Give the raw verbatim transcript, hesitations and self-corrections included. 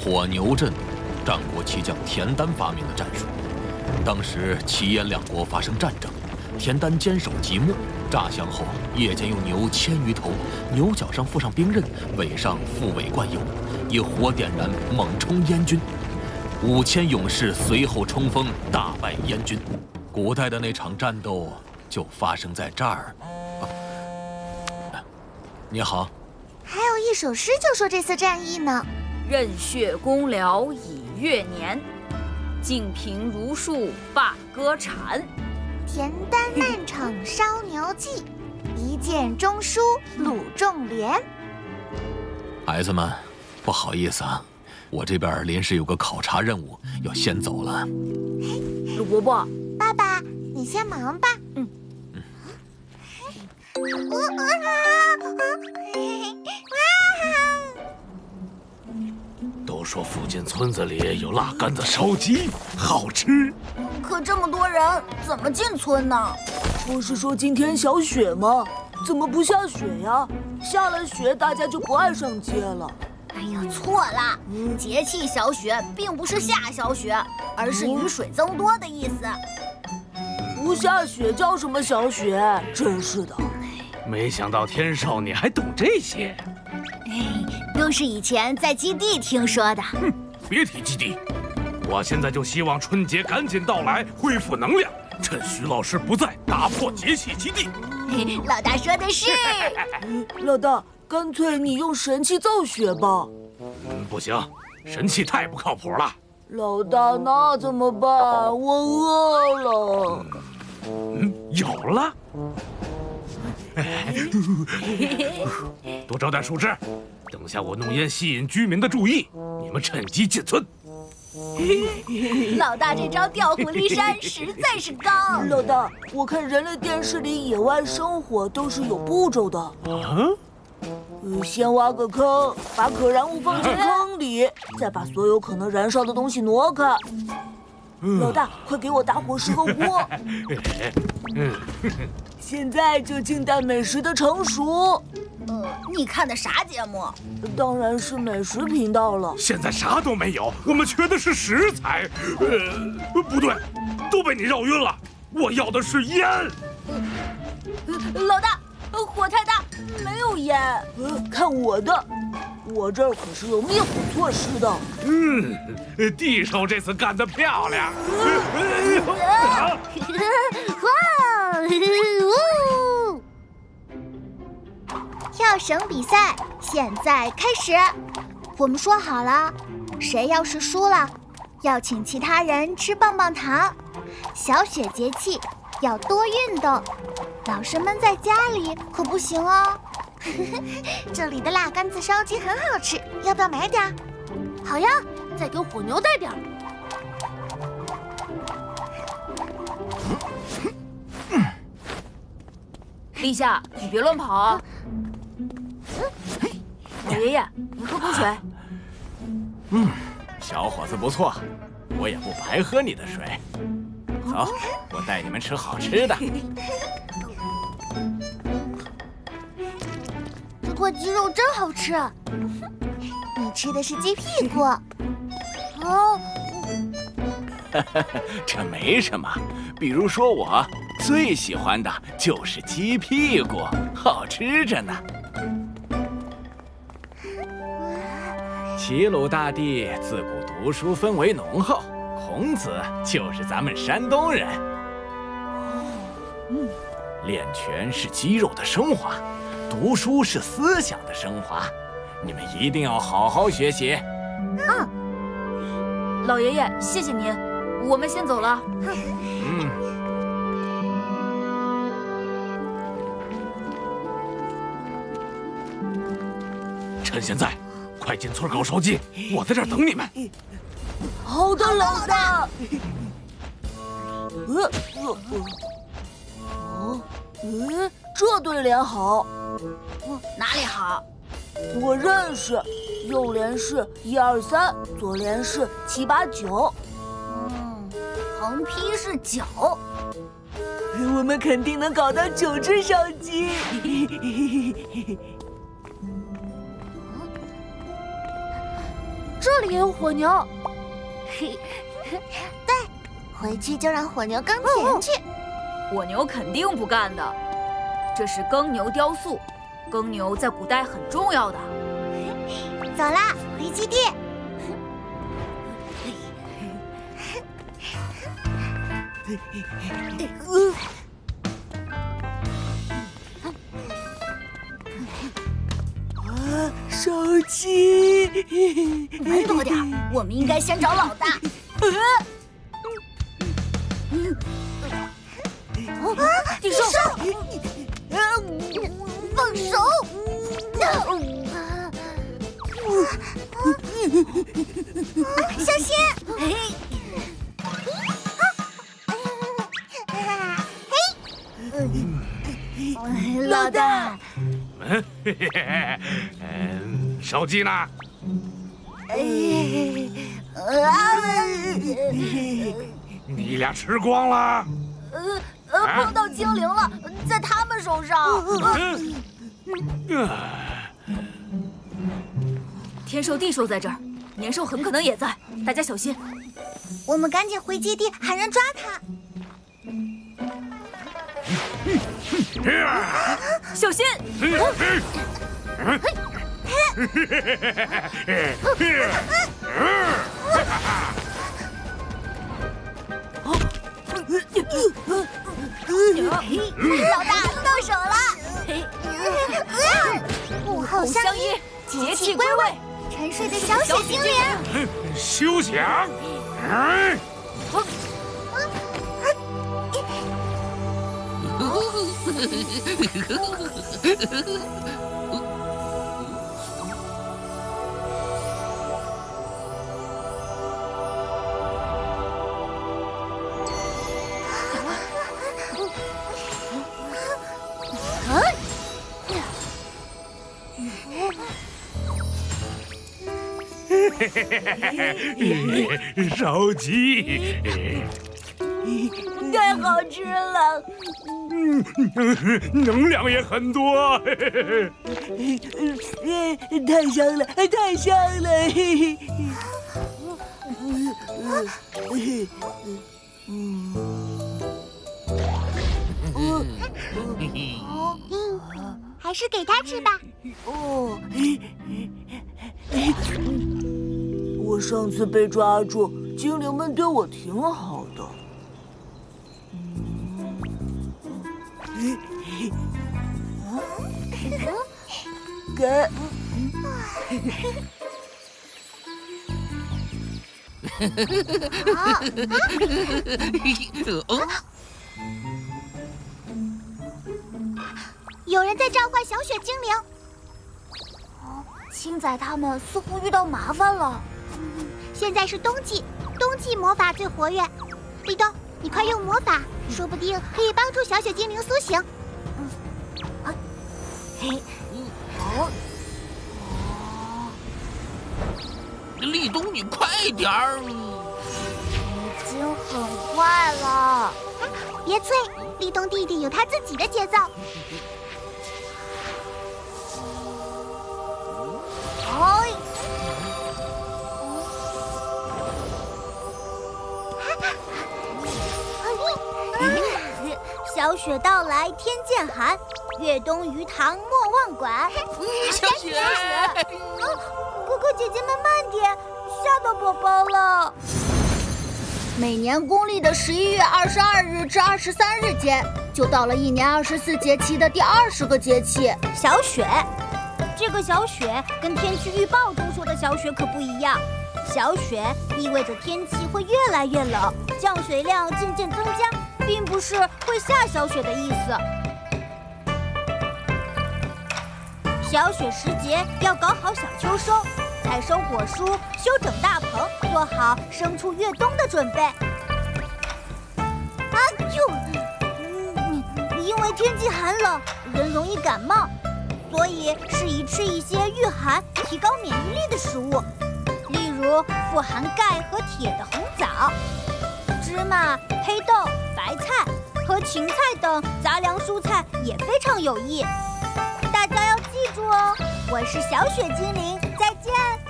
火牛阵，战国奇将田丹发明的战术。当时齐燕两国发生战争，田丹坚守即墨，诈降后，夜间用牛千余头，牛角上附上兵刃，尾上复尾灌油，以火点燃，猛冲燕军。五千勇士随后冲锋，大败燕军。古代的那场战斗就发生在这儿。啊、你好。 还有一首诗就说这次战役呢： 任血公辽以月年，净平如树罢歌蝉。 田丹漫场烧牛记，一箭中书鲁仲连。 孩子们，不好意思啊，我这边临时有个考察任务，要先走了。 鲁伯伯， 爸爸，你先忙吧。 嗯。 嗯。 都说附近村子里有辣干子烧鸡，好吃。 可这么多人，怎么进村呢？ 不是说今天小雪吗？怎么不下雪呀？下了雪，大家就不爱上街了。 哎呀，错了！节气小雪并不是下小雪，而是雨水增多的意思。 不下雪叫什么小雪？真是的。 没想到天少你还懂这些。 哎，都是以前在基地听说的。 哼，别提基地。我现在就希望春节赶紧到来，恢复能量，趁徐老师不在，打破节气基地。 老大说的是。 老大，干脆你用神器造雪吧。 嗯，不行，神器太不靠谱了。 老大，那怎么办？我饿了。 嗯，有了。多找点树枝，等下我弄烟吸引居民的注意，你们趁机进村。 老大这招调虎离山实在是高。 老大，我看人类电视里野外生活都是有步骤的。啊？呃，先挖个坑，把可燃物放进坑里，再把所有可能燃烧的东西挪开。老大，快给我打火石头锅。现在就静待美食的成熟。 呃，你看的啥节目？ 当然是美食频道了。 现在啥都没有，我们缺的是食材。呃，不对，都被你绕晕了。我要的是烟。 呃、老大，火太大，没有烟。 呃，看我的，我这儿可是有灭火措施的。 嗯，地手这次干得漂亮。 跳绳比赛现在开始，我们说好了，谁要是输了，要请其他人吃棒棒糖。小雪节气要多运动，老师们在家里可不行哦。这里的辣干子烧鸡很好吃，要不要买点？ 好呀，再给火牛带点。 立夏，你别乱跑啊！老爷爷，你喝口水。 嗯，小伙子不错，我也不白喝你的水。走，我带你们吃好吃的。 这块鸡肉真好吃。你吃的是鸡屁股。哦， 这没什么。比如说我最喜欢的就是鸡屁股，好吃着呢。齐鲁大地自古读书氛围浓厚，孔子就是咱们山东人。嗯，练拳是肌肉的升华，读书是思想的升华。你们一定要好好学习。 嗯，老爷爷，谢谢您，我们先走了。 嗯。 趁现在，快进村搞烧鸡，我在这儿等你们。 好的，老大。呃呃哦，呃，这对联好。 哪里好？ 我认识，右联是一二三，左联是七八九。 嗯，横批是九。 我们肯定能搞到九只烧鸡。 这里也有火牛。 嘿，对，回去就让火牛耕田去。 火牛肯定不干的，这是耕牛雕塑，耕牛在古代很重要的。 走啦，回基地。 啊，手机！ 慢多点，我们应该先找老大。 地兽， 放手！ 小心！ 嘿，老大， 嗯，嘿嘿嘿，嗯，手机呢？你俩吃光了？ 呃呃，碰到精灵了，在他们手上。 天兽、地兽在这儿，年兽很可能也在，大家小心。 我们赶紧回基地喊人抓他。 小心！ 老大到手了！ 午后相依， 节气归位。 沉睡的小雪精灵， 休想！哎，烧鸡， 太好吃了！ 能量也很多。 太香了，太香了！ 嗯，还是给他吃吧。 哦，我上次被抓住，精灵们对我挺好的。给。 有人在召唤小雪精灵。 青仔他们似乎遇到麻烦了。 现在是冬季，冬季魔法最活跃。立冬，你快用魔法，说不定可以帮助小雪精灵苏醒。 嗯，啊，嘿，好。 立冬，你快点儿！ 已经很快了。 别催，立冬弟弟有他自己的节奏。 哎，小雪到来天渐寒，越冬鱼塘莫忘管。 小雪， 哥哥姐姐们慢点，吓到宝宝了。每年公历的十一月二十二日至二十三日间，就到了一年二十四节气的第二十个节气——小雪。这个小雪跟天气预报中说的小雪可不一样。小雪意味着天气会越来越冷，降水量渐渐增加，并不是会下小雪的意思。小雪时节要搞好小秋收，采收果蔬，修整大棚，做好牲畜越冬的准备。啊啾！嗯，因为天气寒冷，人容易感冒，所以适宜吃一些御寒、提高免疫力的食物，例如富含钙和铁的红枣、芝麻、黑豆、白菜和芹菜等杂粮蔬菜也非常有益。大家要记住哦，我是小雪精灵，再见。